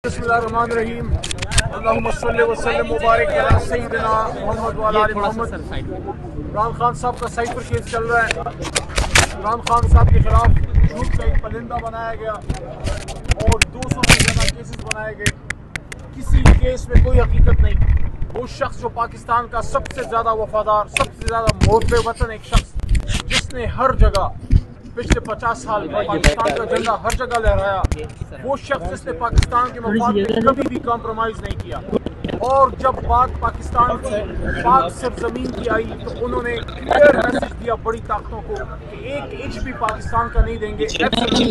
बिस्मिल्लाहिर्रहमानिर्रहीम अल्लाहुम्मा सल्लि व सल्लिम मुबारक अला सय्यिदिना मुहम्मद व अला आलि मुहम्मद। इमरान खान साहब का साइफर केस चल रहा है। इमरान खान साहब के खिलाफ झूठ का एक परिंदा बनाया गया और 200 से ज़्यादा केसेस बनाए गए। किसी केस में कोई हकीकत नहीं। वो शख्स जो पाकिस्तान का सबसे ज़्यादा वफादार, सबसे ज़्यादा मोहब्बे वतन एक शख्स, जिसने हर जगह पिछले 50 साल पाकिस्तान का झंडा हर जगह लहराया, वो शख्स जिसने पाकिस्तान के मफाद में कभी भी कॉम्प्रोमाइज़ नहीं किया। और जब बात पाकिस्तान की पाक सरजमीन की आई तो उन्होंने क्लियर मैसेज दिया बड़ी ताकतों को कि एक इंच भी पाकिस्तान का नहीं देंगे। ये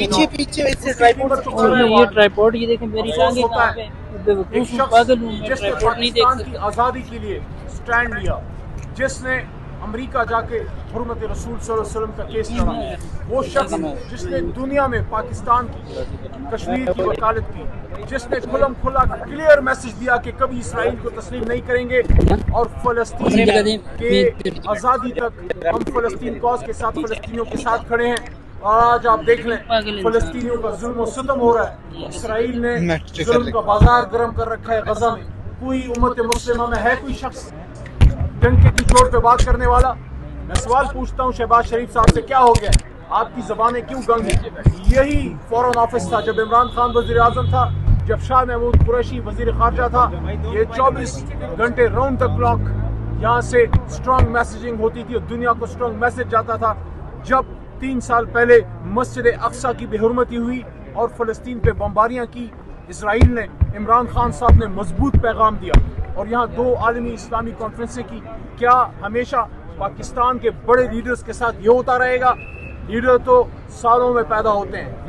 ट्राइपॉड ये देखें मेरी टांगे कहां पे, एक शख्स जिसने पाकिस्तान की आज़ादी के लिए स्टैंड लिया, जिसने अमेरिका जाके हुर्मत रसूल सल्लल्लाहु अलैहि वसल्लम का केस लड़ा, वो शख्स जिसने दुनिया में पाकिस्तान की कश्मीर की वकालत की, जिसने खुलम खुला क्लियर मैसेज दिया कि कभी इसराइल को तस्लीम नहीं करेंगे और फ़लस्तीन के आज़ादी तक हम फ़लस्तीन कॉज के साथ फ़लस्तीनियों के साथ खड़े हैं। और आज आप देख लें फ़लस्तीनियों का जुल्म और सितम हो रहा है। इसराइल ने जुल्म का बाजार गर्म कर रखा है गजा में। कोई उम्मत मुस्लिमा में है कोई शख्स डंके की चोट पे बात करने वाला? मैं सवाल पूछता हूँ शहबाज शरीफ साहब से, क्या हो गया, आपकी ज़बानें क्यों गंग हैं? यही फॉरेन ऑफिस था जब इमरान खान वज़ीर आज़म था, जब शाह महमूद कुरैशी वज़ीर ख़ारजा था। ये 24 घंटे राउंड द क्लॉक यहाँ से स्ट्रॉन्ग मैसेजिंग होती थी और दुनिया को स्ट्रॉन्ग मैसेज जाता था। जब 3 साल पहले मस्जिद अक्सा की बेहुरमती हुई और फ़लस्तीन पे बमबारियाँ की, इसराइल ने, इमरान खान साहब ने मजबूत पैगाम दिया और यहाँ 2 आलमी इस्लामी कॉन्फ्रेंसें की। क्या हमेशा पाकिस्तान के बड़े लीडर्स के साथ ये होता रहेगा? लीडर तो सालों में पैदा होते हैं,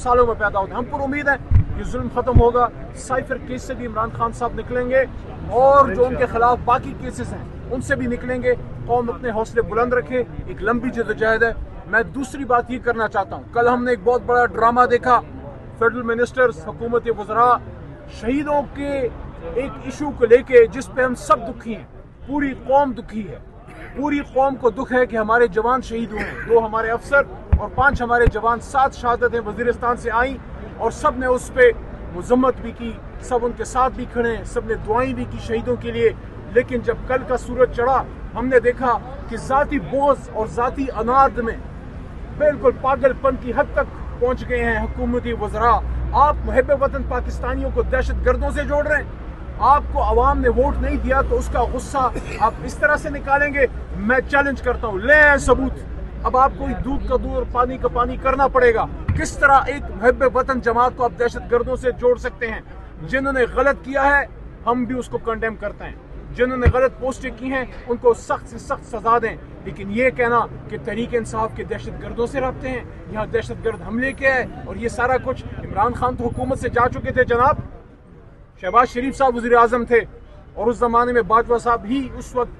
हम पर उम्मीद है ये जुल्म ख़त्म होगा। साइफर केस से भी इमरान खान साहब निकलेंगे और जो उनके खिलाफ बाकी केसेस हैं उनसे भी निकलेंगे। कौम अपने हौसले बुलंद रखे, एक लंबी जद्दोजहद है। मैं दूसरी बात ये करना चाहता हूँ, कल हमने एक बहुत बड़ा ड्रामा देखा, फेडरल मिनिस्टर्स, हुकूमत वज़रा शहीदों के एक इशू को लेके जिस पे हम सब दुखी हैं, पूरी कौम दुखी है। पूरी कौम को दुख है कि हमारे जवान शहीद हुए हैं। 2 हमारे अफसर और 5 हमारे जवान, 7 शहादतें वज़ीरिस्तान से आई और सब ने उस पे मज़म्मत भी की, सब उनके साथ भी खड़े हैं, सब ने दुआएं भी की शहीदों के लिए। लेकिन जब कल का सूरज चढ़ा, हमने देखा कि ज़ाती बोझ और ज़ाती अनाद में बिल्कुल पागलपन की हद तक पहुँच गए हैं हुकूमती वज़रा। आप मुहब्बे वतन पाकिस्तानियों को दहशत गर्दों से जोड़ रहे हैं। आपको आवाम ने वोट नहीं दिया तो उसका गुस्सा आप इस तरह से निकालेंगे? मैं चैलेंज करता हूँ, ले आए सबूत। अब आपको दूध का दूध और पानी का पानी करना पड़ेगा। किस तरह एक मुहब्बे वतन जमात को आप दहशत गर्दों से जोड़ सकते हैं? जिन्होंने गलत किया है हम भी उसको कंडेम करते हैं, जिन्होंने गलत पोस्टें की हैं उनको सख्त से सख्त सजा दें। लेकिन ये कहना कि तहरीक इंसाफ के दहशत गर्दों से रखते हैं, यहाँ दहशत गर्द हमले के है और ये सारा कुछ इमरान खान तो हुकूमत से जा चुके थे जनाब। शहबाज शरीफ साहब वज़ीर आज़म थे और उस ज़माने में बाजवा साहब ही उस वक्त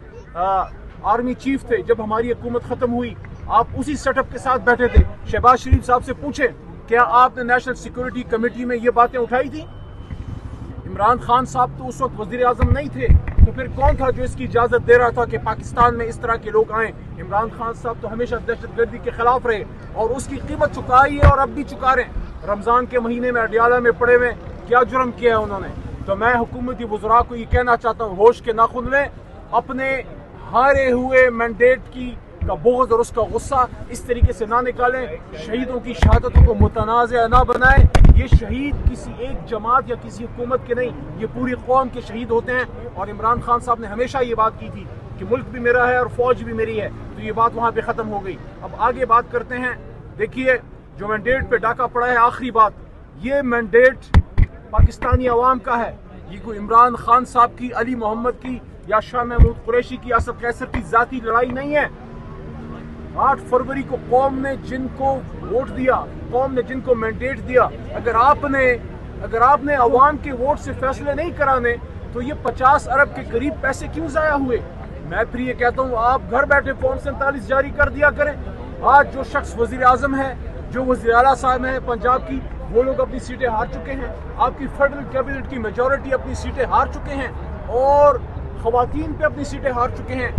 आर्मी चीफ थे। जब हमारी हुकूमत ख़त्म हुई आप उसी सेटअप के साथ बैठे थे। शहबाज शरीफ साहब से पूछें, क्या आपने नेशनल सिक्योरिटी कमेटी में ये बातें उठाई थी? इमरान खान साहब तो उस वक्त वज़ीर आज़म नहीं थे, तो फिर कौन था जो इसकी इजाज़त दे रहा था कि पाकिस्तान में इस तरह के लोग आएँ? इमरान खान साहब तो हमेशा दहशतगर्दी के खिलाफ रहे और उसकी कीमत चुकाई है और अब भी चुका रहे हैं। रमज़ान के महीने में अडियाला में पड़े हुए क्या जुर्म किया है उन्होंने? तो मैं हुकूमती वज़रा को ये कहना चाहता हूँ, होश के नाखुन लें, अपने हारे हुए मैंडेट की का बोझ और उसका गुस्सा इस तरीके से ना निकालें। शहीदों की शहादतों को मुतनाज़ ना बनाएं। ये शहीद किसी एक जमात या किसी हुकूमत के नहीं, ये पूरी कौम के शहीद होते हैं। और इमरान खान साहब ने हमेशा ये बात की थी कि मुल्क भी मेरा है और फौज भी मेरी है, तो ये बात वहाँ पे ख़त्म हो गई। अब आगे बात करते हैं। देखिए, जो मैंडेट पे डाका पड़ा है, आखिरी बात, ये मैंडेट पाकिस्तानी अवाम का है। ये कोई इमरान खान साहब की, अली मोहम्मद की या शाह महमूद कुरैशी की, असद कैसर की ज़ाती लड़ाई नहीं है। 8 फरवरी को कौम ने जिनको वोट दिया, कौम ने जिनको मैंडेट दिया, अगर आपने अवाम के वोट से फैसले नहीं कराने तो ये 50 अरब के करीब पैसे क्यों ज़ाया हुए? मैं फिर ये कहता हूँ, आप घर बैठे फॉर्म 47 जारी कर दिया करें। आज जो शख्स वज़ीर आज़म है, जो वज़ीर आला साहब हैं पंजाब की, वो लोग अपनी सीटें हार चुके हैं। आपकी फेडरल कैबिनेट की मेजॉरिटी अपनी सीटें हार चुके हैं और ख़वातीन पे अपनी सीटें हार चुके हैं।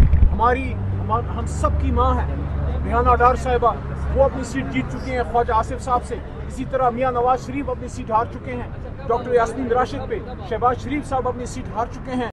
हम सब की माँ है रिहाना डार साहिबा, वो अपनी सीट जीत चुके हैं ख्वाजा आसिफ साहब से। इसी तरह मियाँ नवाज शरीफ अपनी सीट हार चुके हैं। ڈاکٹر یاسمین راشد پہ شہباز شریف صاحب اپنی سیٹ ہار چکے ہیں.